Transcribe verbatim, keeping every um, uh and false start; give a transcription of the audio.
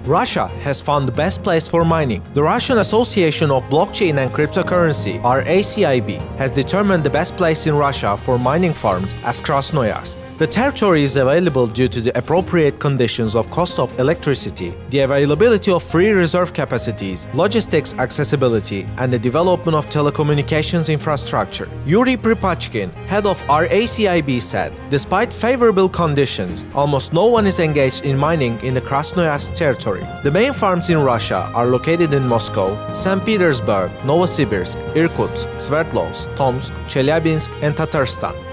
Russia has found the best place for mining. The Russian Association of Blockchain and Cryptocurrency, R A C I B, has determined the best place in Russia for mining farms as Krasnoyarsk. The territory is available due to the appropriate conditions of cost of electricity, the availability of free reserve capacities, logistics accessibility, and the development of telecommunications infrastructure. Yuri Pripachkin, head of R A C I B, said, "Despite favorable conditions, almost no one is engaged in mining in the Krasnoyarsk Territory. The main farms in Russia are located in Moscow, Saint Petersburg, Novosibirsk, Irkutsk, Sverdlovsk, Tomsk, Chelyabinsk, and Tatarstan.